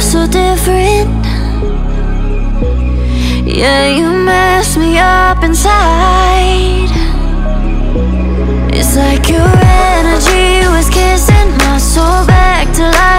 so different. Yeah, you mess me up inside. It's like your energy was kissing my soul back to life.